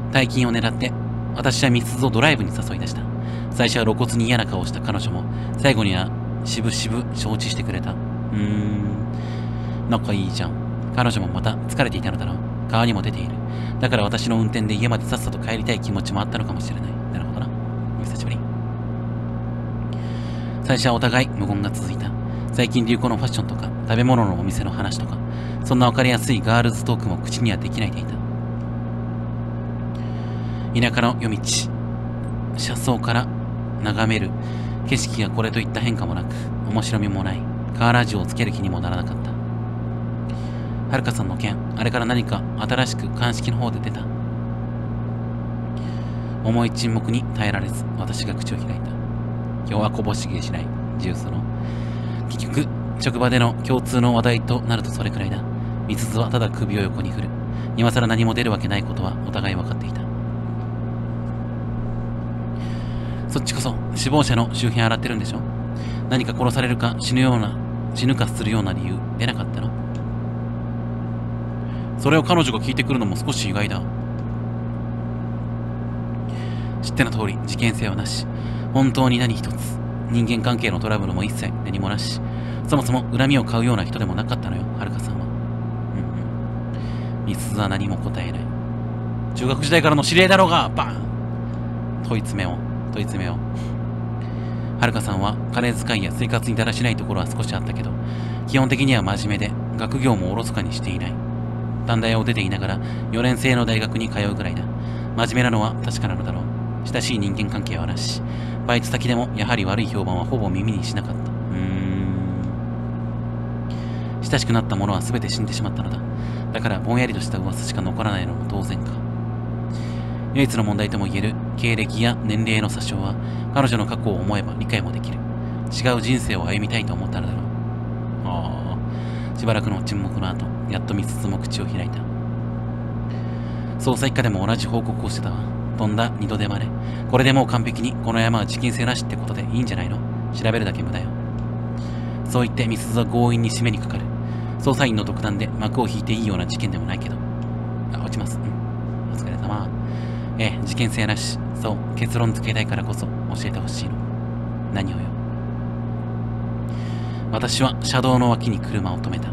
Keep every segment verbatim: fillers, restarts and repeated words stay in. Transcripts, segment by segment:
大金を狙って、私はミスズをドライブに誘い出した。最初は露骨に嫌な顔をした彼女も、最後にはしぶしぶ承知してくれた。うーん、仲いいじゃん。彼女もまた疲れていたのだろう。川にも出ている。だから私の運転で家までさっさと帰りたい気持ちもあったのかもしれない。なるほどな。お久しぶり。最初はお互い無言が続いた。最近流行のファッションとか、食べ物のお店の話とか、そんなわかりやすいガールズトークも口にはできないでいた。田舎の夜道、車窓から眺める景色がこれといった変化もなく、面白みもない。カーラジオをつける気にもならなかった。はるかさんの件、あれから何か新しく鑑識の方で出た。重い沈黙に耐えられず、私が口を開いた。今日はこぼしげしない、ジュースの。結局、職場での共通の話題となるとそれくらいだ。みすずはただ首を横に振る。今更何も出るわけないことはお互い分かっていた。そっちこそ、死亡者の周辺洗ってるんでしょ？何か殺されるか死ぬような、死ぬかするような理由出なかったの？それを彼女が聞いてくるのも少し意外だ。知っての通り、事件性はなし。本当に何一つ。人間関係のトラブルも一切何もなし。そもそも恨みを買うような人でもなかったのよ、はるかさんは。うんうん。みすずは何も答えない。中学時代からの知り合いだろうが、バーン！問い詰めよう、問い詰めよう。はるかさんは金遣いや生活にだらしないところは少しあったけど、基本的には真面目で、学業もおろそかにしていない。短大を出ていながらよねん生の大学に通うぐらいだ。真面目なのは確かなのだろう。親しい人間関係はなし。バイト先でもやはり悪い評判はほぼ耳にしなかった。うーん。親しくなった者は全て死んでしまったのだ。だからぼんやりとした噂しか残らないのも当然か。唯一の問題とも言える経歴や年齢の詐称は彼女の過去を思えば理解もできる。違う人生を歩みたいと思ったのだろう。ああ。しばらくの沈黙の後、やっとみすずも口を開いた。捜査一課でも同じ報告をしてたわ。とんだ二度手間ね。これでもう完璧にこの山は事件性なしってことでいいんじゃないの？調べるだけ無駄よ。そう言ってみすずは強引に締めにかかる。捜査員の独断で幕を引いていいような事件でもないけど。あ、落ちます。うん。お疲れ様。ええ、事件性なし。そう、結論付けたいからこそ教えてほしいの。何をよ。私は車道の脇に車を止めた。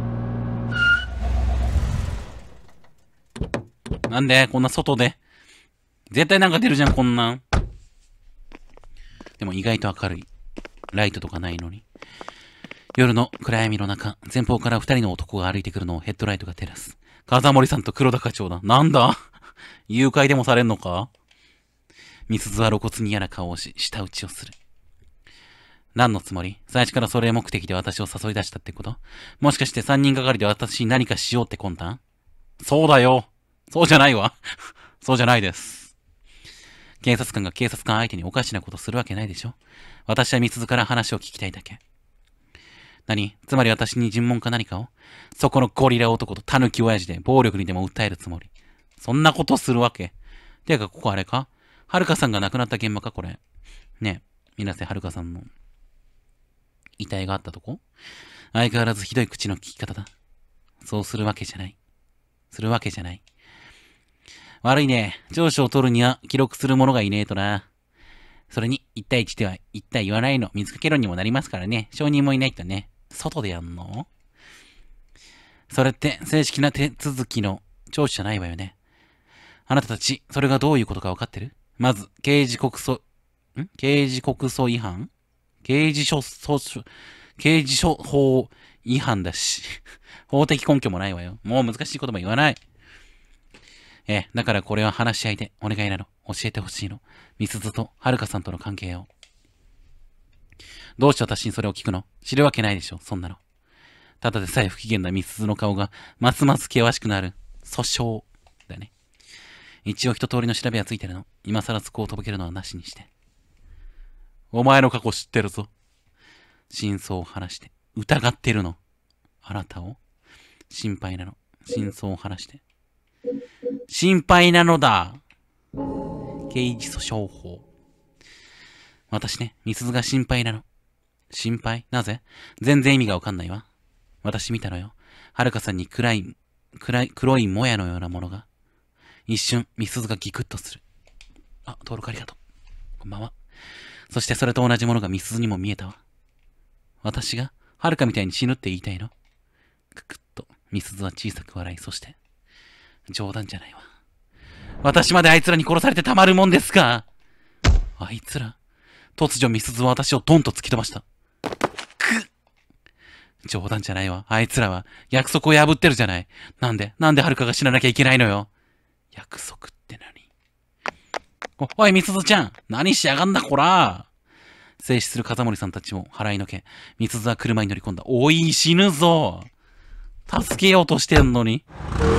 なんでこんな外で絶対なんか出るじゃん、こんなん。でも意外と明るい。ライトとかないのに。夜の暗闇の中、前方から二人の男が歩いてくるのをヘッドライトが照らす。風森さんと黒田課長だ。なんだ誘拐でもされんのか？みすずは露骨に嫌な顔をし、舌打ちをする。何のつもり？最初からそれ目的で私を誘い出したってこと？もしかして三人がかりで私に何かしようって魂胆？そうだよ。そうじゃないわ。そうじゃないです。警察官が警察官相手におかしなことするわけないでしょ。私はみすずから話を聞きたいだけ。何？つまり私に尋問か何かを？そこのゴリラ男とタヌキ親父で暴力にでも訴えるつもり？そんなことするわけ？てかここあれか？はるかさんが亡くなった現場かこれ。ねえ、みなせはるかさんの遺体があったとこ？相変わらずひどい口の利き方だ。そうするわけじゃない。するわけじゃない。悪いね。調書を取るには記録する者がいねえとな。それに、一対一では一対言わないの水かけ論にもなりますからね。証人もいないとね。外でやんの？それって正式な手続きの聴取じゃないわよね。あなたたち、それがどういうことか分かってる？まず、刑事告訴、ん刑事告訴違反？刑事処、刑事処法違反だし。法的根拠もないわよ。もう難しい言葉言わない。ええ、だからこれは話し合いでお願いなの。教えてほしいの。みすずとはるかさんとの関係を。どうして私にそれを聞くの？知るわけないでしょ、そんなの。ただでさえ不機嫌なみすずの顔がますます険しくなる。訴訟だね。一応一通りの調べはついてるの。今更そこをとぼけるのはなしにして。お前の過去知ってるぞ。真相を話して。疑ってるの。あなたを心配なの。真相を話して。心配なのだ。刑事訴訟法。私ね、みすずが心配なの。心配？なぜ？全然意味がわかんないわ。私見たのよ。はるかさんに暗い、暗い、黒いもやのようなものが。 一瞬、みすずがギクッとする。あ、登録ありがとう。こんばんは。そしてそれと同じものがみすずにも見えたわ。私が、はるかみたいに死ぬって言いたいの？くくっと、みすずは小さく笑い、そして、冗談じゃないわ。私まであいつらに殺されてたまるもんですか？あいつら？突如みすずは私をドンと突き飛ばした。くっ！冗談じゃないわ。あいつらは約束を破ってるじゃない。なんで、なんではるかが死ななきゃいけないのよ。約束って何？お、おい、みすずちゃん。何しやがんだ、こら。静止する風森さんたちを払いのけ、みすずは車に乗り込んだ。おい、死ぬぞ。助けようとしてんのに。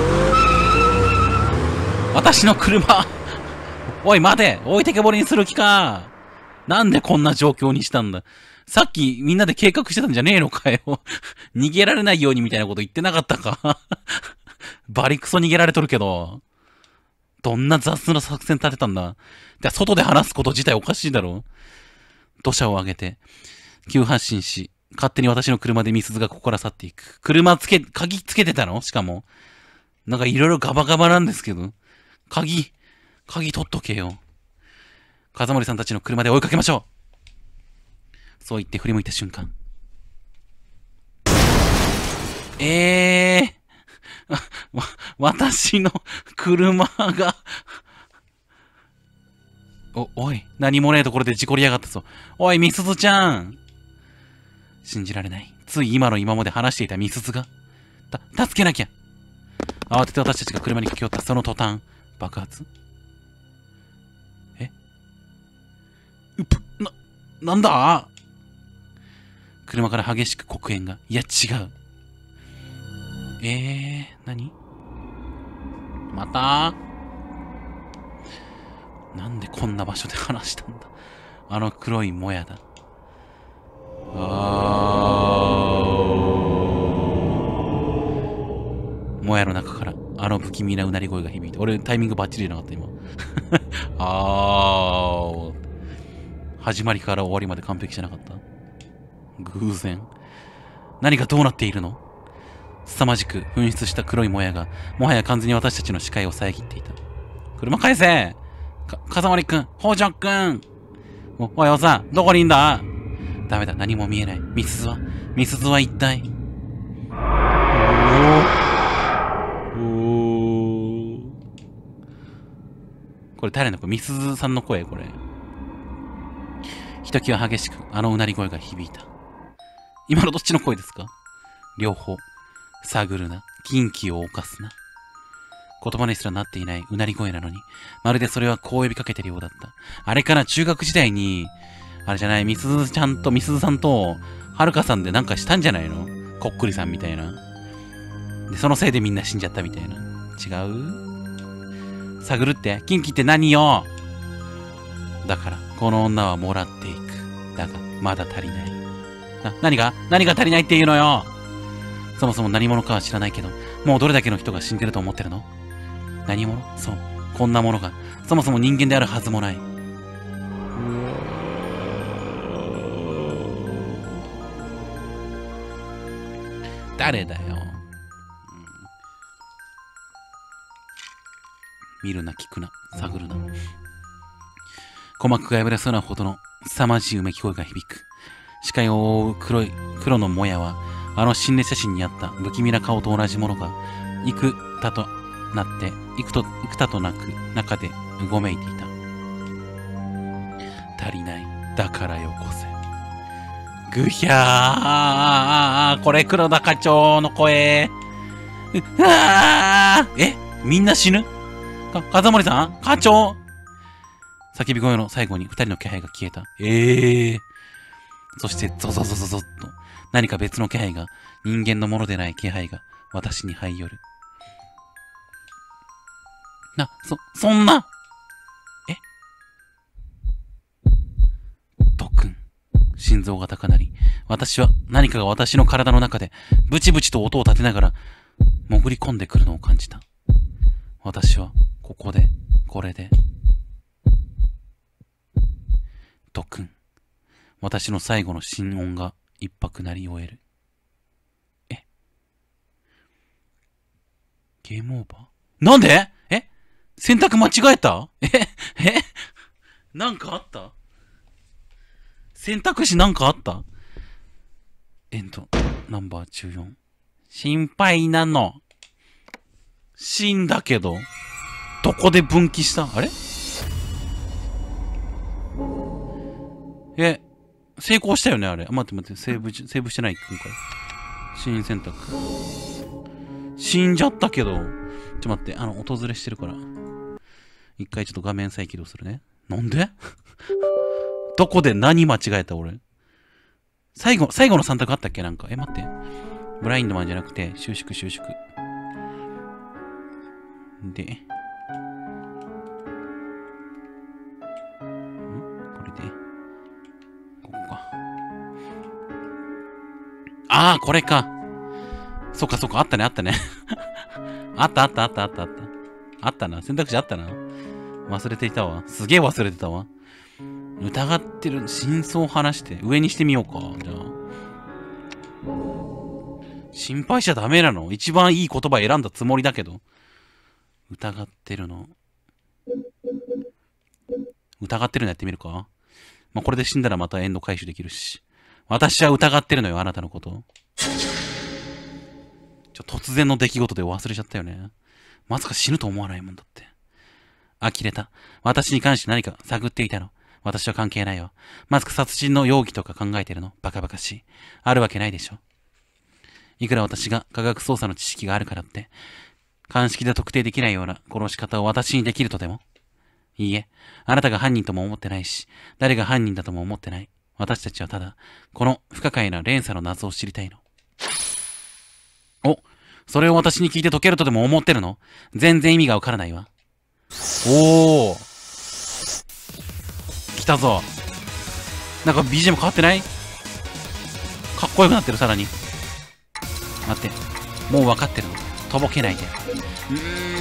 私の車。おい、待て。置いてけぼりにする気か。なんでこんな状況にしたんだ。さっきみんなで計画してたんじゃねえのかよ。逃げられないようにみたいなこと言ってなかったか。バリクソ逃げられとるけど。どんな雑な作戦立てたんだ。で、外で話すこと自体おかしいだろ。土砂を上げて、急発進し、勝手に私の車でみすずがここから去っていく。車つけ、鍵つけてたの？しかも。なんかいろいろガバガバなんですけど。鍵、鍵取っとけよ。風森さんたちの車で追いかけましょう。そう言って振り向いた瞬間。ええー、わ、私の車がお、おい、何もねえところで事故りやがったぞ。おい、みすずちゃん。信じられない。つい今の今まで話していたみすずが。た、助けなきゃ。慌てて私たちが車に駆け寄ったその途端、爆発？え？うぷ、な、なんだ？車から激しく黒煙が。いや、違う。えー、何？また？なんでこんな場所で話したんだ？あの黒いもやだ。あー。もやの中からあの不気味なうなり声が響いて、俺タイミングバッチリじゃなかった今。あー。始まりから終わりまで完璧じゃなかった？偶然？何がどうなっているの？凄まじく噴出した黒いもやが、もはや完全に私たちの視界を遮っていた。車返せ！か、風森くん、北条くん！お、おいおさん、どこにいんだ？ダメだ、何も見えない。みすずは、みすずは一体。おー。おー。これ誰の声？みすずさんの声これ。ひときわ激しく、あのうなり声が響いた。今のどっちの声ですか？両方。探るな。禁忌を犯すな。言葉にすらなっていないうなり声なのに、まるでそれはこう呼びかけてるようだった。あれから中学時代に、あれじゃない、みすずちゃんとみすずさんと、はるかさんでなんかしたんじゃないの？こっくりさんみたいな。で、そのせいでみんな死んじゃったみたいな。違う？探るって？禁忌って何よ？だから、この女はもらっていく。だが、まだ足りない。な、何が？何が足りないっていうのよ？そもそも何者かは知らないけど、もうどれだけの人が死んでると思ってるの？何者？そう。こんなものが、そもそも人間であるはずもない。誰だよ。うん、見るな、聞くな、探るな。鼓膜が破れそうなほどの凄まじいうめき声が響く。視界を覆う黒い、黒のもやは、あの心霊写真にあった不気味な顔と同じものが、幾多となって、幾と、幾多となく中でうごめいていた。足りない。だからよこせ。ぐひゃー。これ黒田課長の声。うわー。え、みんな死ぬ？か、風森さん？課長？叫び声の最後に二人の気配が消えた。ええー。そしてゾゾゾゾゾッと何か別の気配が、人間のものでない気配が私に這い寄る。な、そ、そんな！え？ドクン。心臓が高鳴り、私は何かが私の体の中でブチブチと音を立てながら潜り込んでくるのを感じた。私はここで、これで。ドクン。私の最後の心音が一拍鳴り終える。え？ゲームオーバー？なんで？え？ 選択間違えた？ええなんかあった？選択肢なんかあった？エンド、ナンバーじゅうよん。心配なの。死んだけど、どこで分岐した？あれ？え、成功したよね、あれ。待って待って、セーブ、セーブしてない、今回。新選択。死んじゃったけど、ちょっと待って、あの、訪れしてるから。一回ちょっと画面再起動するね。なんでどこで何間違えた俺。最後、最後のさん択あったっけなんか。え、待って。ブラインドマンじゃなくて、収縮収縮。で。んこれで。ここか。ああ、これか。そっかそっか、あったね、あったね。あったあったあったあったあった。あったな。選択肢あったな。忘れていたわ。すげえ忘れてたわ。疑ってる真相を話して上にしてみようか。じゃあ。心配しちゃダメなの？一番いい言葉選んだつもりだけど。疑ってるの。疑ってるのやってみるか？まあ、これで死んだらまたエンド回収できるし。私は疑ってるのよ、あなたのこと。ちょ、突然の出来事で忘れちゃったよね。まさか死ぬと思わないもんだって。呆れた。私に関して何か探っていたの。私は関係ないよ。まさか殺人の容疑とか考えてるの？バカバカしい。あるわけないでしょ。いくら私が科学捜査の知識があるからって、鑑識で特定できないような殺し方を私にできるとでも？いいえ、あなたが犯人とも思ってないし、誰が犯人だとも思ってない。私たちはただ、この不可解な連鎖の謎を知りたいの。お、それを私に聞いて解けるとでも思ってるの？全然意味がわからないわ。おー。来たぞ。なんか ビージーエム 変わってない？かっこよくなってる、さらに。待って。もう分かってるの。とぼけないで。う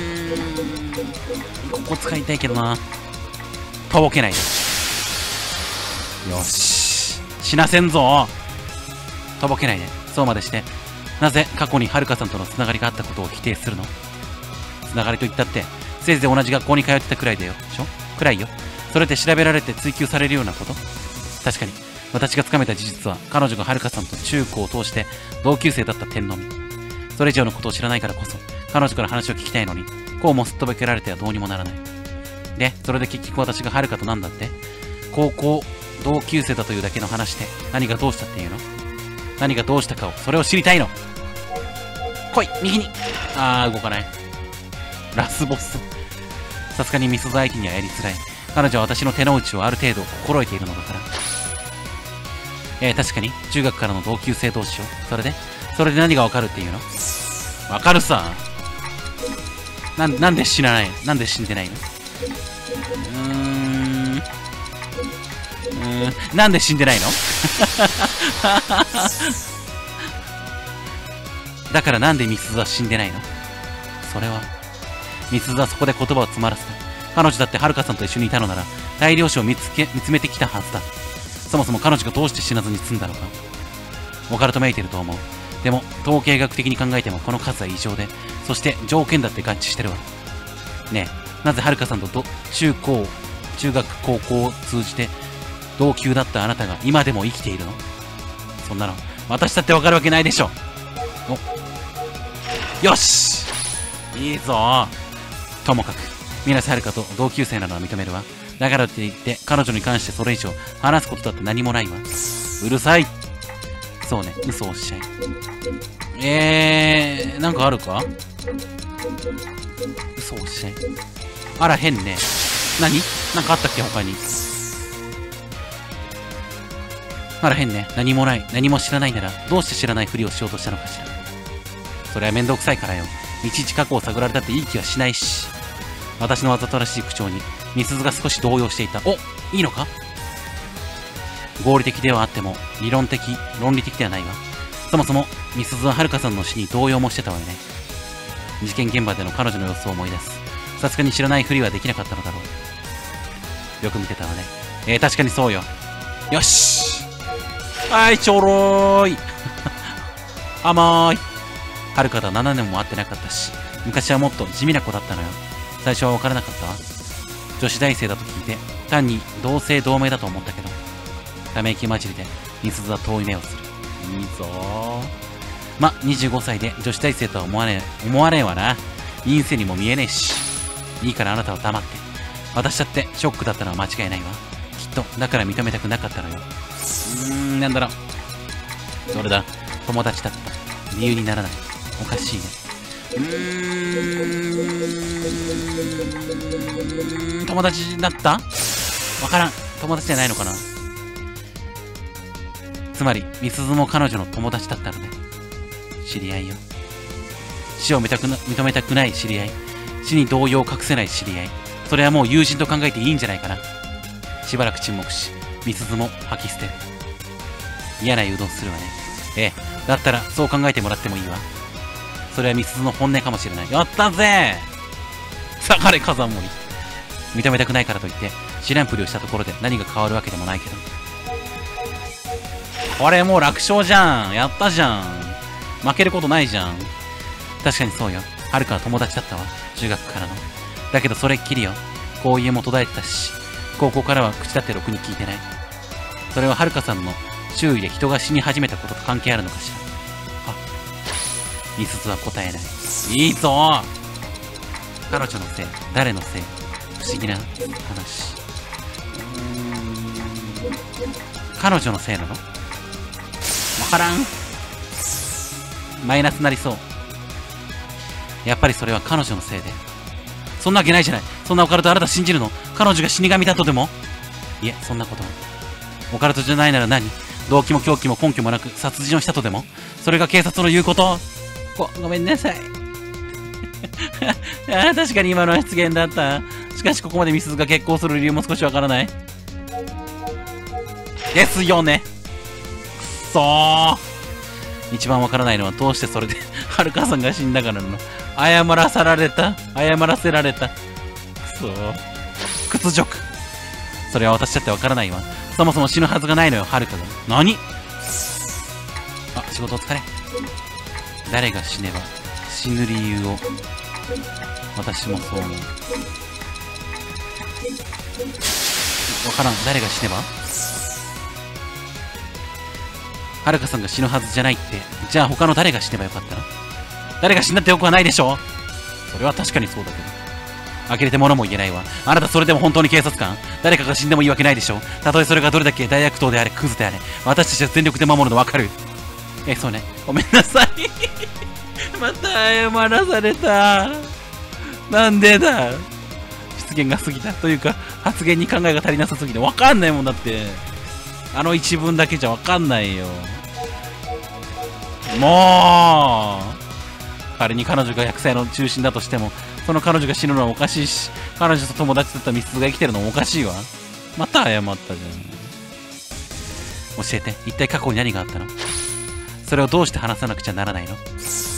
ーん。ここ使いたいけどな。とぼけないで。よし。死なせんぞ。とぼけないで。そうまでして。なぜ過去にはるかさんとのつながりがあったことを否定するの？つながりと言ったって、せいぜい同じ学校に通ってたくらいだよ。でしょ？くらいよ。それで調べられて追及されるようなこと？確かに、私がつかめた事実は、彼女がはるかさんと中高を通して同級生だった点のみ。それ以上のことを知らないからこそ、彼女から話を聞きたいのに、こうもすっとぼけられてはどうにもならない。で、それで結局私がはるかとなんだって？高校、同級生だというだけの話で、何がどうしたっていうの？何がどうしたかを、それを知りたいの。来い、右に。あー、動かない。ラスボス。さすがにミスズ相手にはやりづらい。彼女は私の手の内をある程度心得ているのだから。えー、確かに、中学からの同級生同士よ。それでそれで何がわかるっていうの？わかるさ。なん、なんで死なないの？なんで死んでないの？うーん。うーん。なんで死んでないの？だからなんでミスズは死んでないの？それは、ミスズはそこで言葉を詰まらせた。彼女だってはるかさんと一緒にいたのなら、大量死を見つけ、見つめてきたはずだ。そもそも彼女がどうして死なずに済んだのか。オカルトめいてると思う。でも、統計学的に考えてもこの数は異常で、そして条件だって合致してるわ。ねえ、なぜはるかさんとど中高、中学、高校を通じて、同級だったあなたが今でも生きているの？そんなの、私だってわかるわけないでしょ。お、よし！いいぞ。ともかく、水瀬はるかと同級生なのは認めるわ。だからって言って、彼女に関してそれ以上話すことだって何もないわ。うるさい。そうね、嘘をおっしゃい。えー、なんかあるか？嘘をおっしゃい。あら、変ね。何？なんかあったっけ他に。あら、変ね。何もない。何も知らないなら、どうして知らないふりをしようとしたのかしら。それはめんどくさいからよ。いちいち過去を探られたっていい気はしないし。私のわざとらしい口調に、みすずが少し動揺していた。お、いいのか？合理的ではあっても、理論的、論理的ではないわ。そもそも、みすずははるかさんの死に動揺もしてたわよね。事件現場での彼女の様子を思い出す。さすがに知らないふりはできなかったのだろう。よく見てたわね。えー、確かにそうよ。よし！はい、ちょろーい。甘ーい。はるかとはななねんも会ってなかったし、昔はもっと地味な子だったのよ。 最初は分からなかったわ。女子大生だと聞いて、単に同姓同名だと思ったけど、ため息混じりで、みすずは遠い目をする。いいぞー。ま、にじゅうごさいで女子大生とは思わねえ、思わねえわな。陰性にも見えねえし。いいからあなたは黙って。私だってショックだったのは間違いないわ。きっと、だから認めたくなかったのよ。うーん、なんだろう。どれだ。友達だった。理由にならない。おかしいね。うーん、友達だった？わからん。友達じゃないのかな。つまり、みすずも彼女の友達だったのね。知り合いよ。死を認めたくな、認めたくない知り合い。死に動揺を隠せない知り合い。それはもう友人と考えていいんじゃないかな。しばらく沈黙し、みすずも吐き捨てる。嫌な誘導するわね。ええ、だったらそう考えてもらってもいいわ。それはみすずの本音かもしれない。やったぜー。下がれ風森。認めたくないからといって知らんぷりをしたところで何が変わるわけでもないけど。これもう楽勝じゃん。やったじゃん。負けることないじゃん。確かにそうよ。はるかは友達だったわ。中学からの。だけどそれっきりよ。こういうも途絶えてたし、高校からは口だってろくに聞いてない。それははるかさんの周囲で人が死に始めたことと関係あるのかしら。あ、みすずは答えない。いいぞー。彼女のせい、誰のせい、不思議な話。うーん、彼女のせいなの？わからん。マイナスになりそう。やっぱりそれは彼女のせいで。そんなわけないじゃない。そんなオカルトあなた信じるの？彼女が死神だとでも？いえ、そんなことは。オカルトじゃないなら何？動機も狂気も根拠もなく殺人をしたとでも？それが警察の言うこと？ご、ごめんなさい。ああ、確かに今のは失言だった。しかしここまでみすずが結婚する理由も少しわからない。ですよね。くそー。一番わからないのはどうしてそれではるかさんが死んだからなの。謝らさられた。謝らせられた。くそー。屈辱。それは私だってわからないわ。そもそも死ぬはずがないのよ、はるかが。何？あ、仕事お疲れ。誰が死ねば死ぬ理由を。私もそう思う。わからん。誰が死ねば？はるかさんが死ぬはずじゃないって。じゃあ他の誰が死ねばよかったの？誰が死んだってよくはないでしょ。それは確かにそうだけど。呆れて物も言えないわ。あなたそれでも本当に警察官？誰かが死んでもいいわけないでしょ。たとえそれがどれだけ大悪党であれ、クズであれ、私たちは全力で守るの分かる。え、そうね。ごめんなさい。また謝らされた。なんでだ。失言が過ぎた。というか、発言に考えが足りなさすぎて分かんないもんだって。あの一文だけじゃ分かんないよ。もう仮に彼女がひゃくさいの中心だとしても、その彼女が死ぬのはおかしいし、彼女と友達だったみすずが生きてるのもおかしいわ。また謝ったじゃん。教えて、一体過去に何があったの？それをどうして話さなくちゃならないの？もう、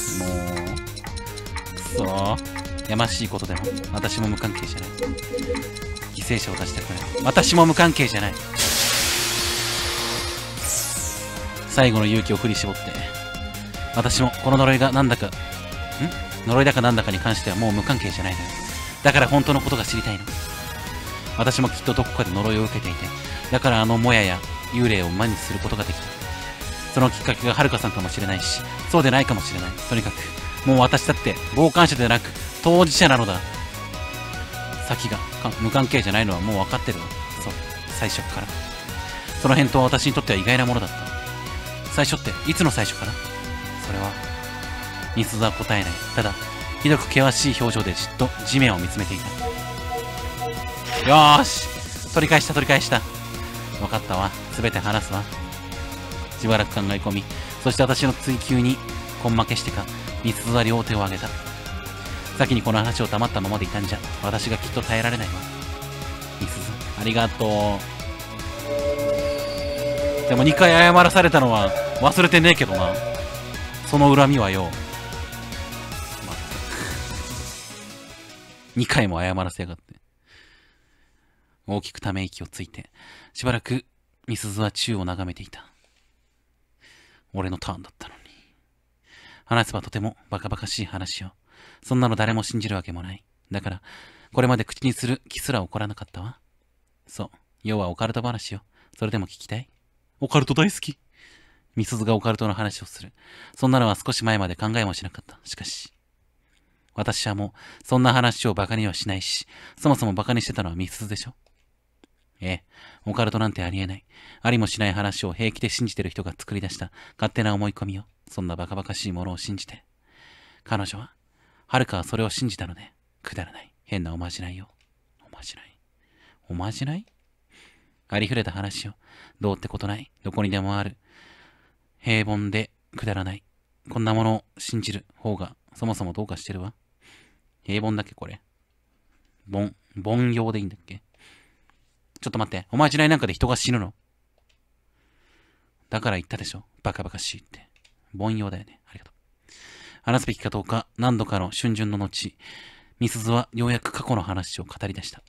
くそー。やましいことでも、私も無関係じゃない。犠牲者を出したくない。私も無関係じゃない。最後の勇気を振り絞って、私もこの呪いがなんだか、ん？呪いだかなんだかに関してはもう無関係じゃないのよ。だから本当のことが知りたいの。私もきっとどこかで呪いを受けていて、だからあのもやや幽霊を馬にすることができた。そのきっかけがはるかさんかもしれないし、そうでないかもしれない。とにかく、もう私だって傍観者でなく当事者なのだ。先が無関係じゃないのはもう分かってるわ。そう、最初から。その返答は私にとっては意外なものだった。最初っていつの最初から？それはみすずは答えない。ただひどく険しい表情でじっと地面を見つめていた。よーし、取り返した取り返した。分かったわ。すべて話すわ。しばらく考え込み、そして私の追求に根負けしてか、みすずは両手を上げた。先にこの話を黙ったままでいたんじゃ、私がきっと耐えられないわ。みすず、ありがとう。でもにかい謝らされたのは忘れてねえけどな。その恨みはよ。まったく。にかいも謝らせやがって。大きくため息をついて、しばらくみすずは宙を眺めていた。俺のターンだったのに。話せばとてもバカバカしい話よ。そんなの誰も信じるわけもない。だから、 これまで口にする気すら起こらなかったわ。そう。要はオカルト話よ。それでも聞きたい？オカルト大好き。みすずがオカルトの話をする。そんなのは少し前まで考えもしなかった。しかし、私はもう、そんな話をバカにはしないし、そもそもバカにしてたのはみすずでしょ。ええ、オカルトなんてありえない。ありもしない話を平気で信じてる人が作り出した勝手な思い込みよ。そんなバカバカしいものを信じて。彼女は、はるかはそれを信じたので、くだらない。変なおまじないよ。おまじない。おまじない？ありふれた話よ。どうってことない。どこにでもある。平凡でくだらない。こんなものを信じる方がそもそもどうかしてるわ。平凡だっけこれ。凡、凡庸でいいんだっけ？ちょっと待って。おまじないなんかで人が死ぬの？だから言ったでしょ。バカバカしいって。凡庸だよね。ありがとう。話すべきかどうか何度かの春巡の後、みすずはようやく過去の話を語り出した。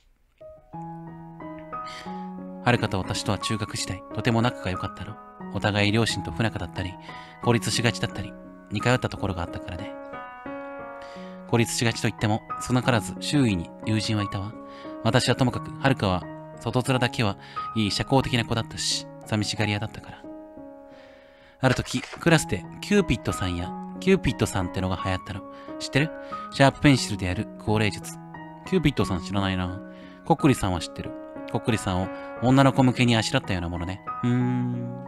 はるかと私とは中学時代、とても仲が良かったの。お互い両親と不仲だったり、孤立しがちだったり、似通ったところがあったからね。孤立しがちといっても、少なからず周囲に友人はいたわ。私はともかく、はるかは、外面だけはいい社交的な子だったし、寂しがり屋だったから。ある時、クラスでキューピッドさんや、キューピッドさんってのが流行ったの。知ってる？シャープペンシルでやる高齢術。キューピッドさん知らないな。コックリさんは知ってる。コックリさんを女の子向けにあしらったようなものね。うーん。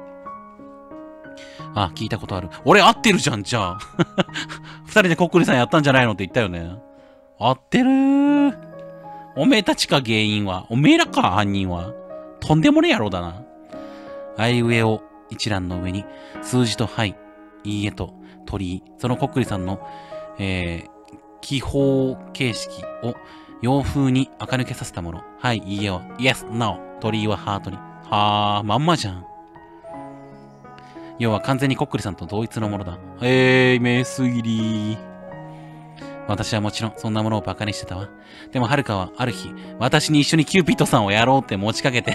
あ、聞いたことある。俺合ってるじゃん、じゃあ。二人でコックリさんやったんじゃないのって言ったよね。合ってるー。おめえたちか原因は。おめえらか犯人は。とんでもねえ野郎だな。あいうえお一覧の上に数字とはい、いいえと鳥居、そのコックリさんの、えー、記法形式を洋風に垢抜けさせたもの。はい、いいえは Yes, No、鳥居はハートに。はー、まんまじゃん。要は完全にコックリさんと同一のものだ。えー、名推理。私はもちろんそんなものをバカにしてたわ。でもはるかはある日、私に一緒にキューピッドさんをやろうって持ちかけて。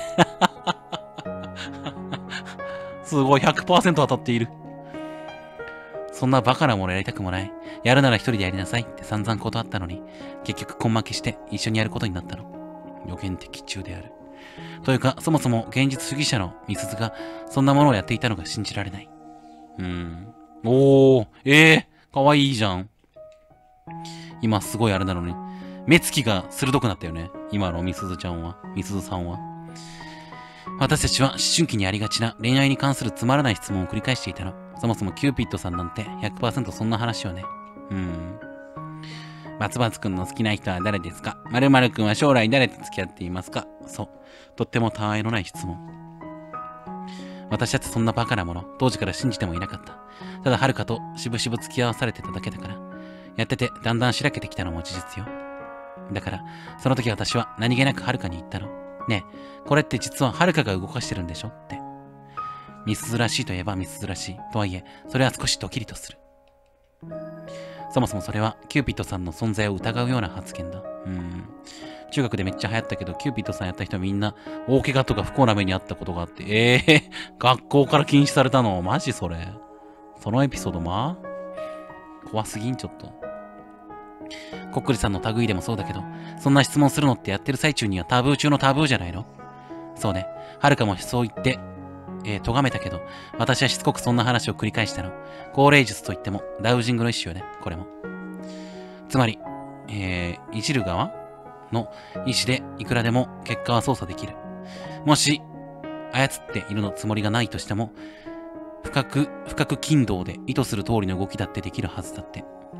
すごい、ひゃくパーセント当たっている。そんなバカなものやりたくもない。やるなら一人でやりなさいって散々断ったのに、結局根負けして一緒にやることになったの。予言的中である。というか、そもそも現実主義者のみすずがそんなものをやっていたのが信じられない。うーん。おー、ええー、かわいいじゃん。今すごいあれなのに。目つきが鋭くなったよね。今のみすずちゃんは、みすずさんは。私たちは思春期にありがちな恋愛に関するつまらない質問を繰り返していたの。そもそもキューピッドさんなんて ひゃくパーセント そんな話よね。うーん。バツバツくんの好きな人は誰ですか？〇〇くんは将来誰と付き合っていますか？そう。とってもたわいのない質問。私だってそんなバカなもの、当時から信じてもいなかった。ただ、はるかとしぶしぶ付き合わされてただけだから。やってて、だんだんしらけてきたのも事実よ。だから、その時私は何気なくはるかに言ったの。ねえ、これって実ははるかが動かしてるんでしょって。みすずらしいといえばみすずらしい。とはいえ、それは少しドキリとする。そもそもそれは、キューピッドさんの存在を疑うような発言だ。うーん。中学でめっちゃ流行ったけど、キューピッドさんやった人みんな、大怪我とか不幸な目にあったことがあって、ええー、学校から禁止されたの？マジそれ。そのエピソードまあ怖すぎん、ちょっと。コックリさんの類でもそうだけど、そんな質問するのってやってる最中にはタブー中のタブーじゃないの？そうね。はるかもそう言って、えー、咎めたけど、私はしつこくそんな話を繰り返したの。高齢術といっても、ダウジングの一種よね、これも。つまり、えー、いじる側の意思でいくらでも結果は操作できる。もし、操っているのつもりがないとしても、深く、深く筋動で意図する通りの動きだってできるはずだって。うん。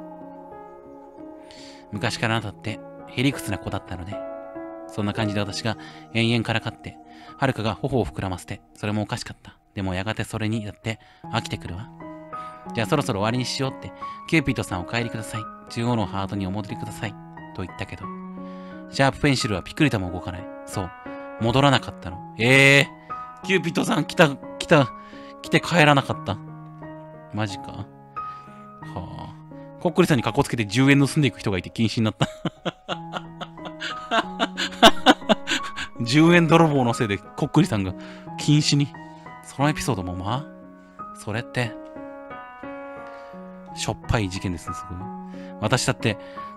昔からあなたって、へりくつな子だったのね。そんな感じで私が延々からかって、はるかが頬を膨らませて、それもおかしかった。でもやがてそれにだって飽きてくるわ。じゃあそろそろ終わりにしようって、キューピッドさんお帰りください。中央のハートにお戻りください。と言ったけど、シャープペンシルはピクリとも動かない。そう。戻らなかったの。ええー、キューピッドさん来た、来た、来て帰らなかった。マジか。はあ。コックリさんに格好つけてじゅうえん盗んでいく人がいて禁止になった。じゅうえん泥棒のせいでコックリさんが禁止に。そのエピソードもまあ、それって、しょっぱい事件ですね、すごい。私だって、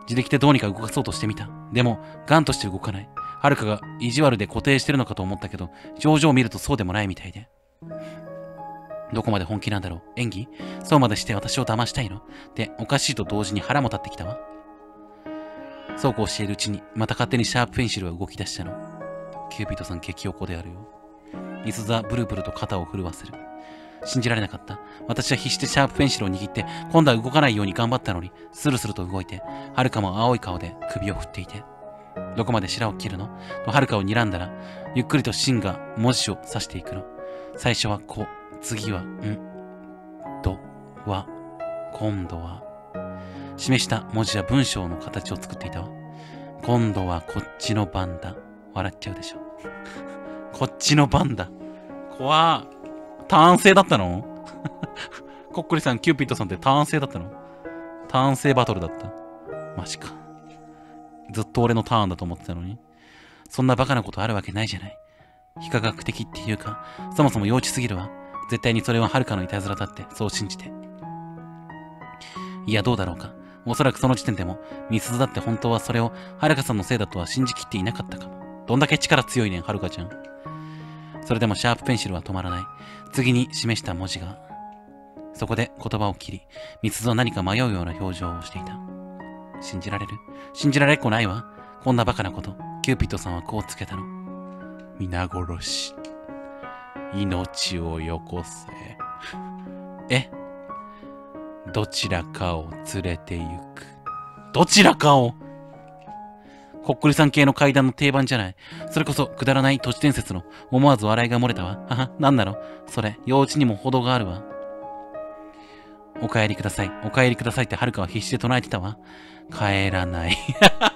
自力でどうにか動かそうとしてみた。でも、ガンとして動かない。はるかが意地悪で固定してるのかと思ったけど、表情を見るとそうでもないみたいで。どこまで本気なんだろう。演技そうまでして私を騙したいので、おかしいと同時に腹も立ってきたわ。そうこうしているうちに、また勝手にシャープペンシルが動き出したの。キューピッドさん激おこであるよ。いすざブルブルと肩を震わせる。信じられなかった。私は必死でシャープペンシルを握って、今度は動かないように頑張ったのに、スルスルと動いて、はるかも青い顔で首を振っていて、どこまで白を切るのとはるかを睨んだら、ゆっくりとシンが文字を指していくの。最初はこ、次はん、ど、は、今度は、示した文字や文章の形を作っていたわ。今度はこっちの番だ。笑っちゃうでしょ。こっちの番だ。怖ー。ターン制だったのこっくりさん、キューピッドさんってターン制だったのターン制バトルだった。マジか。ずっと俺のターンだと思ってたのに。そんなバカなことあるわけないじゃない。非科学的っていうか、そもそも幼稚すぎるわ。絶対にそれははるかのいたずらだって、そう信じて。いや、どうだろうか。おそらくその時点でも、みすずだって本当はそれをはるかさんのせいだとは信じきっていなかったかも。どんだけ力強いねん、はるかちゃん。それでもシャープペンシルは止まらない。次に示した文字が。そこで言葉を切り、みすずは何か迷うような表情をしていた。信じられる信じられっこないわ。こんなバカなこと。キューピッドさんはこうつけたの。皆殺し。命をよこせ。えどちらかを連れて行く。どちらかをこっくりさん系の階段の定番じゃない。それこそくだらない都市伝説の思わず笑いが漏れたわ。はは、なんなのそれ、幼稚にも程があるわ。お帰りください。お帰りくださいってはるかは必死で唱えてたわ。帰らない。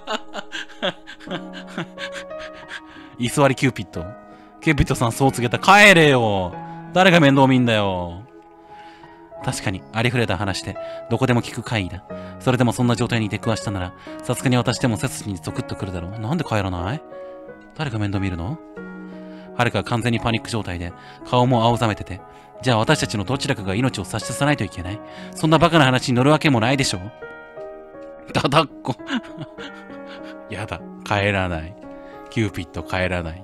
居座りキューピッド。キューピッドさんそう告げた。帰れよ。誰が面倒見んだよ。確かに、ありふれた話で、どこでも聞く会議だ。それでもそんな状態に出くわしたなら、さすがに私でも背筋にゾクッとくるだろう。なんで帰らない誰が面倒見るのはるかは完全にパニック状態で、顔も青ざめてて、じゃあ私たちのどちらかが命を差し出さないといけないそんなバカな話に乗るわけもないでしょだだっこ。やだ、帰らない。キューピッド帰らない。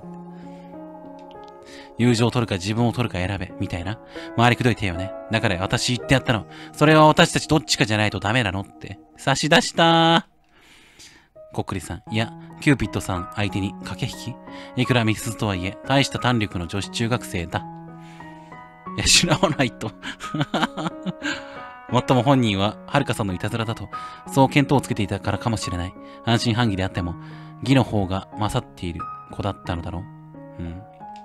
友情を取るか自分を取るか選べ、みたいな。回りくどい手よね。だから私言ってやったの。それは私たちどっちかじゃないとダメなのって。差し出したー。こっくりさん。いや、キューピッドさん相手に駆け引きいくらミスズとはいえ、大した胆力の女子中学生だ。いや、知らないと。もっとも本人は、はるかさんのいたずらだと、そう見当をつけていたからかもしれない。半信半疑であっても、義の方が勝っている子だったのだろう。うん。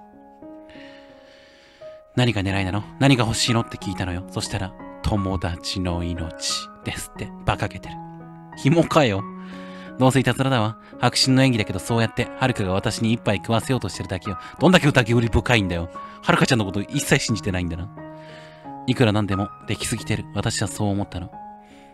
何が狙いなの何が欲しいのって聞いたのよ。そしたら、友達の命ですって、馬鹿げてる。紐かよ。どうせいたずらだわ。迫真の演技だけど、そうやって、はるかが私に一杯食わせようとしてるだけよ。どんだけ疑り深いんだよ。はるかちゃんのこと一切信じてないんだな。いくらなんでも、できすぎてる。私はそう思ったの。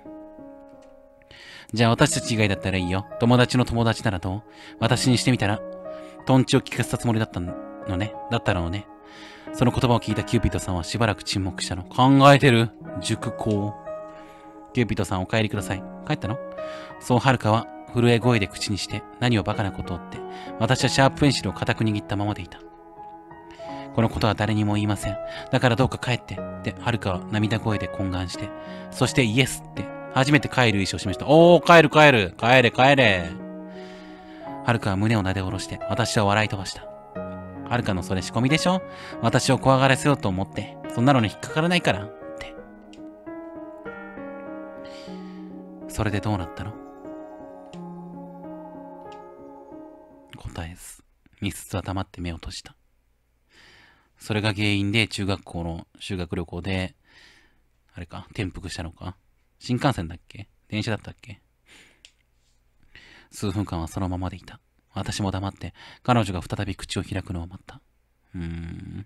じゃあ私たち以外だったらいいよ。友達の友達ならどう私にしてみたら、トンチを聞かせたつもりだったのね。だったのね。その言葉を聞いたキューピッドさんはしばらく沈黙したの。考えてる。熟考。キューピッドさんお帰りください。帰ったのそうはるかは震え声で口にして何をバカなことをって。私はシャープペンシルを固く握ったままでいた。このことは誰にも言いません。だからどうか帰って。ってはるかは涙声で懇願して。そしてイエスって初めて帰る意思を示した。おー、帰る帰る。帰れ帰れ。はるかは胸をなで下ろして私は笑い飛ばした。はるかのそれ仕込みでしょ私を怖がらせようと思って。そんなのに引っかからないから。って。それでどうなったの答えず。ミスズは黙って目を閉じた。それが原因で中学校の修学旅行で、あれか、転覆したのか新幹線だっけ電車だったっけ数分間はそのままでいた。私も黙って、彼女が再び口を開くのを待った。うーん。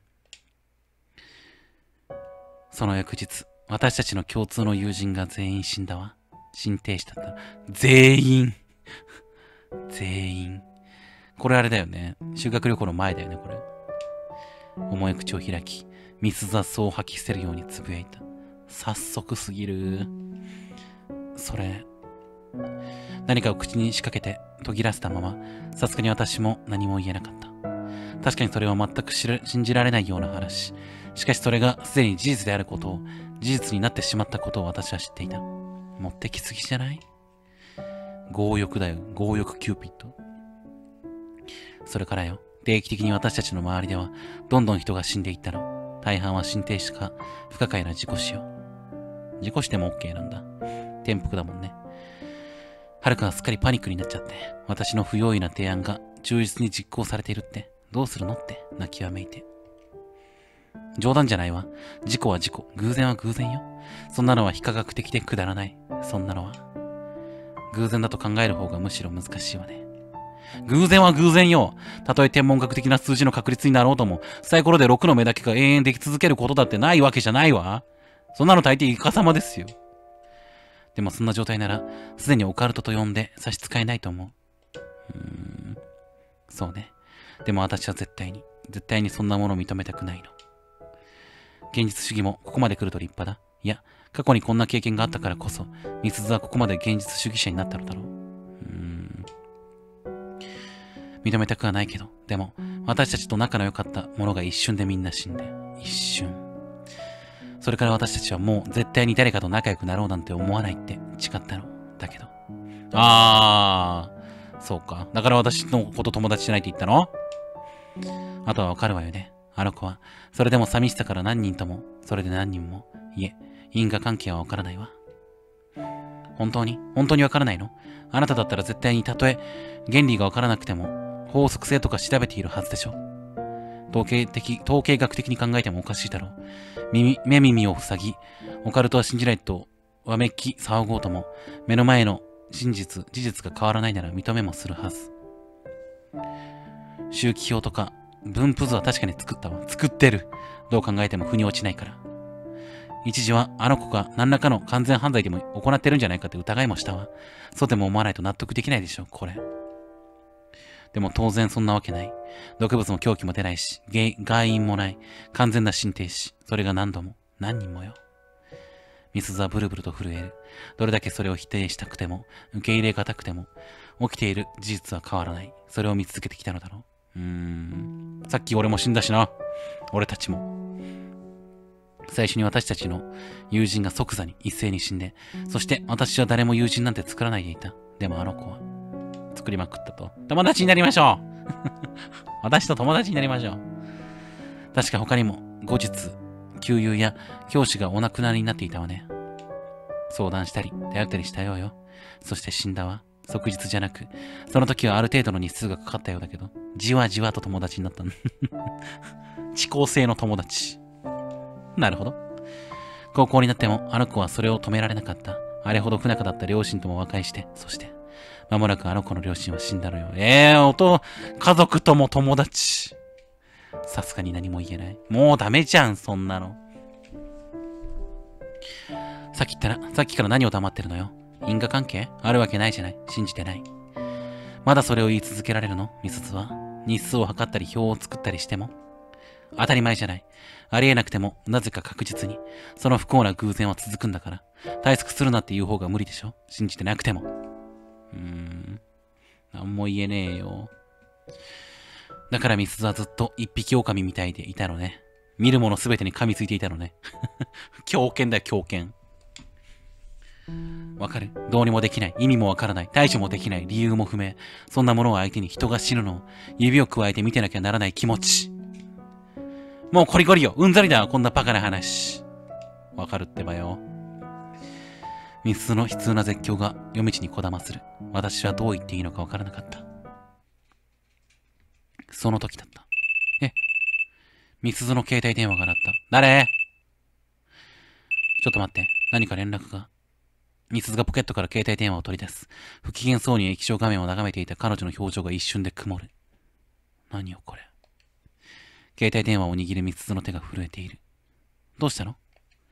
その翌日、私たちの共通の友人が全員死んだわ。心停止だった。全員全員。これあれだよね。修学旅行の前だよね、これ。重い口を開き、ミスザスを吐き捨てるようにつぶやいた。早速すぎる。それ、 何かを口に仕掛けて途切らせたまま、さすがに私も何も言えなかった。確かにそれは全く信じられないような話。しかしそれがすでに事実であることを、事実になってしまったことを私は知っていた。持ってきすぎじゃない？強欲だよ。強欲キューピッド。それからよ、定期的に私たちの周りでは、どんどん人が死んでいったの。大半は心停止か、不可解な事故死よ。事故しても OK なんだ。転覆だもんね。はるかはすっかりパニックになっちゃって、私の不用意な提案が忠実に実行されているって、どうするのって泣きわめいて。冗談じゃないわ。事故は事故。偶然は偶然よ。そんなのは非科学的でくだらない。そんなのは。偶然だと考える方がむしろ難しいわね。偶然は偶然よ。たとえ天文学的な数字の確率になろうとも、サイコロでろくの目だけが永遠でき続けることだってないわけじゃないわ。そんなの大抵イカ様ですよ。でもそんな状態なら、すでにオカルトと呼んで差し支えないと思う。うーん。そうね。でも私は絶対に、絶対にそんなものを認めたくないの。現実主義もここまで来ると立派だ。いや、過去にこんな経験があったからこそ、みすずはここまで現実主義者になったのだろう。うーん。認めたくはないけど、でも、私たちと仲の良かった者が一瞬でみんな死んで、一瞬。それから私たちはもう絶対に誰かと仲良くなろうなんて思わないって誓ったの。だけど。あー、そうか。だから私のこと友達じゃないって言ったの？あとはわかるわよね。あの子は、それでも寂しさから何人とも、それで何人も、いえ、因果関係はわからないわ。本当に本当にわからないの？あなただったら絶対にたとえ原理がわからなくても、法則性とか調べているはずでしょ。統計的、統計学的に考えてもおかしいだろう。耳、目耳を塞ぎ、オカルトは信じないと、わめき騒ごうとも、目の前の真実、事実が変わらないなら認めもするはず。周期表とか、分布図は確かに作ったわ。作ってる。どう考えても腑に落ちないから。一時はあの子が何らかの完全犯罪でも行ってるんじゃないかって疑いもしたわ。そうでも思わないと納得できないでしょ、これ。でも当然そんなわけない。毒物も凶器も出ないし、外因もない。完全な心停止。それが何度も、何人もよ。みすずはブルブルと震える。どれだけそれを否定したくても、受け入れがたくても、起きている事実は変わらない。それを見続けてきたのだろう。うーん。さっき俺も死んだしな。俺たちも。最初に私たちの友人が即座に一斉に死んで、そして私は誰も友人なんて作らないでいた。でもあの子は、作りまくったと。友達になりましょう私と友達になりましょう。確か他にも、後日、旧友や教師がお亡くなりになっていたわね。相談したり、頼ったりしたようよ。そして死んだわ。即日じゃなく、その時はある程度の日数がかかったようだけど、じわじわと友達になったの。遅効性の友達。なるほど。高校になっても、あの子はそれを止められなかった。あれほど不仲だった両親とも和解して、そして、まもなくあの子の両親は死んだのよ。ええー、音、家族とも友達。さすがに何も言えない。もうダメじゃん、そんなの。さっき言ったら、さっきから何を黙ってるのよ。因果関係あるわけないじゃない。信じてない。まだそれを言い続けられるのみすずは。日数を測ったり表を作ったりしても。当たり前じゃない。ありえなくても、なぜか確実に。その不幸な偶然は続くんだから。対策するなって言う方が無理でしょ。信じてなくても。うーん。なんも言えねえよ。だからみすずはずっと一匹狼みたいでいたのね。見るものすべてに噛みついていたのね。狂犬だよ、狂犬。わかる？どうにもできない。意味もわからない。対処もできない。理由も不明。そんなものを相手に人が死ぬのを指を加えて見てなきゃならない気持ち。もうコリコリよ。うんざりだわ。こんなバカな話。わかるってばよ。みすずの悲痛な絶叫が夜道にこだまする。私はどう言っていいのかわからなかった。その時だった。え？みすずの携帯電話が鳴った。誰？ちょっと待って。何か連絡が。みすずがポケットから携帯電話を取り出す。不機嫌そうに液晶画面を眺めていた彼女の表情が一瞬で曇る。何よこれ。携帯電話を握るみすずの手が震えている。どうしたの？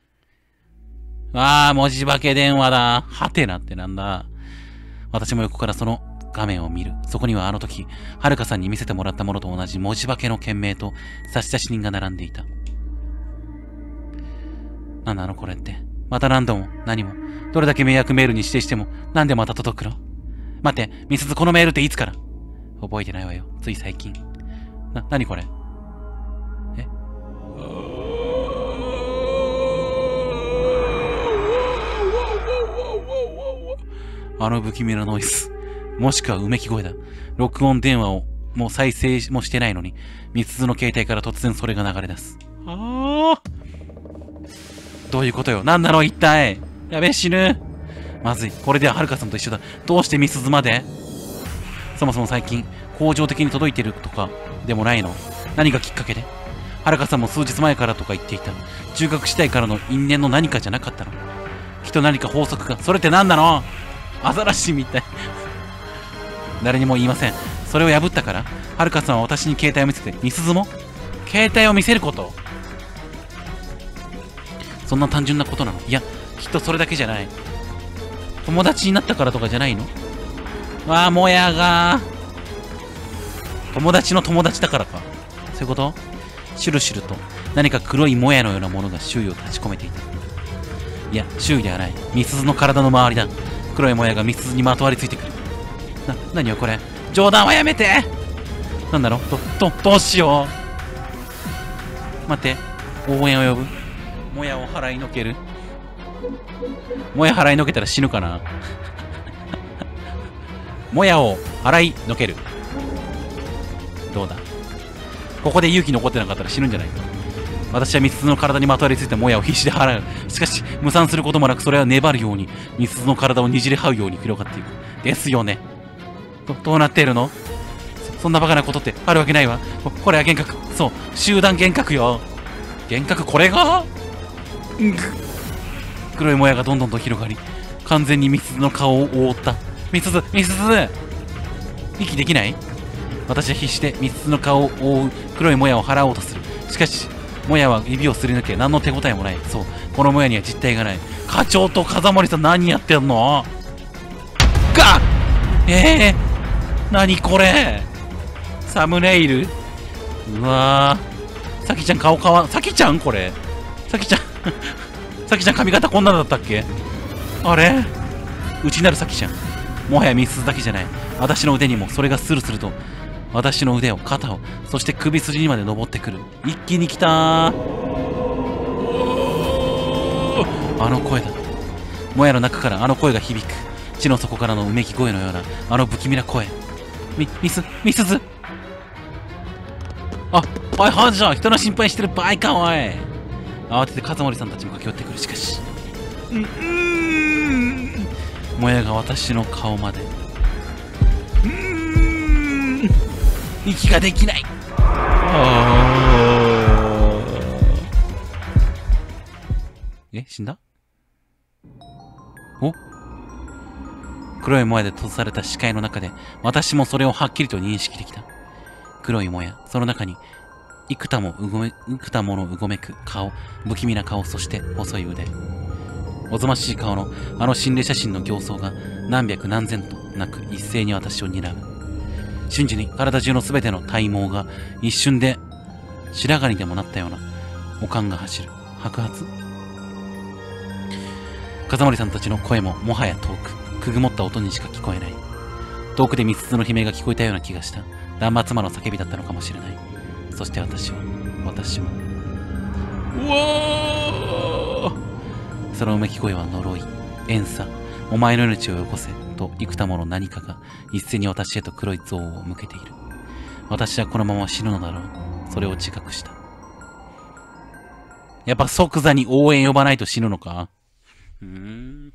ああ、文字化け電話だ。はてなってなんだ。私も横からその画面を見る。そこにはあの時、はるかさんに見せてもらったものと同じ文字化けの件名と差出人が並んでいた。なんなのこれって。 また何度も、何も。どれだけ迷惑メールに指定しても、なんでまた届くの？待って、みすずこのメールっていつから？覚えてないわよ。つい最近。な、なにこれ？え？あの不気味なノイズ。もしくはうめき声だ。録音電話をもう再生もしてないのに、みすずの携帯から突然それが流れ出す。ああ。どういうことよ？なんなの一体？やべえ、死ぬ。まずい。これでははるかさんと一緒だ。どうしてみすずまで？そもそも最近、恒常的に届いてるとかでもないの？何がきっかけで？はるかさんも数日前からとか言っていた。中学時代からの因縁の何かじゃなかったの？きっと何か法則が。それって何なの？アザラシみたい。誰にも言いません。それを破ったから、はるかさんは私に携帯を見せて、みすずも携帯を見せること？そんな単純なことなの？いや、きっとそれだけじゃない。友達になったからとかじゃないの？わあ、もやが友達の友達だからか。そういうこと？シュルシュルと何か黒いもやのようなものが周囲を立ち込めていた。いや、周囲ではない。みすずの体の周りだ。黒いもやがみすずにまとわりついてくる。な、何よこれ。冗談はやめて。なんだろう？ど、ど、どうしよう。待って。応援を呼ぶ。もやを払いのける。もや払いのけたら死ぬかな。もやを払いのける。どうだ？ここで勇気残ってなかったら死ぬんじゃないか。私はみすずの体にまとわりついたもやを必死で払う。しかし、無産することもなく、それは粘るように、みすずの体をにじり這うように広がっていく。ですよね。ど、どうなっているの？そ、そんなバカなことってあるわけないわ。こ、これは幻覚。そう、集団幻覚よ。幻覚、これが？うん。黒いもやがどんどんと広がり、完全にみすずの顔を覆った。みすず、みすず！息できない？私は必死でみすずの顔を覆う黒いもやを払おうとする。しかし、もやは指をすり抜け、何の手応えもない。そう、このもやには実体がない。課長と風森さん何やってんの？が！ええー、何これ？サムネイル？うわぁ。さきちゃん顔かわ、さきちゃんこれ。さきちゃん。さきちゃん髪型こんなだったっけ？あれ？内なるさきちゃん。もはやみすずだけじゃない。私の腕にもそれがスルスルと、私の腕を、肩を、そして首筋にまで登ってくる。一気に来たー。あの声だ。もやの中からあの声が響く。地の底からのうめき声のような、あの不気味な声。み、みす、みすず。あ、おい、ハンジャー、人の心配してる場合か、おい。慌てて風森さんたちも駆け寄ってくる。しかし、うーん。もやが私の顔まで。うーん。息ができない。あえ、死んだ？お？黒いもやで閉ざされた視界の中で、私もそれをはっきりと認識できた。黒いもや、その中に、幾多もうごめ、幾多ものうごめく顔、不気味な顔、そして細い腕。おぞましい顔の、あの心霊写真の形相が、何百何千となく一斉に私を睨む。瞬時に体中のすべての体毛が、一瞬で、白髪にでもなったような、おかんが走る。白髪？風森さんたちの声も、もはや遠く、くぐもった音にしか聞こえない。遠くでみすずの悲鳴が聞こえたような気がした。断末魔の叫びだったのかもしれない。そして私は、私は。うわー！そのうめき声は呪い、怨嗟、お前の命をよこせ、と幾多もの何かが一斉に私へと黒い憎悪を向けている。私はこのまま死ぬのだろう。それを自覚した。やっぱ即座に応援呼ばないと死ぬのか？うーん。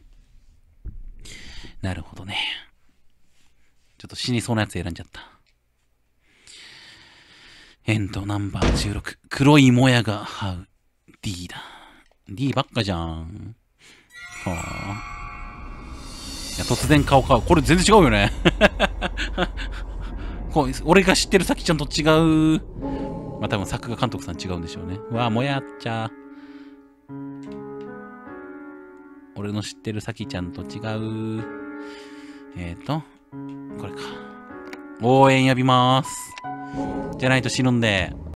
なるほどね。ちょっと死にそうなやつ選んじゃった。エンドナンバーじゅうろく。黒いもやが這う。D だ。D ばっかじゃん。はあ。いや、突然顔か。これ全然違うよね。こう俺が知ってるさきちゃんと違う。まあ多分作画監督さん違うんでしょうね。うわあ、もやっちゃ。俺の知ってるさきちゃんと違う。えーと、これか。応援呼びまーす。じゃないと死ぬんで。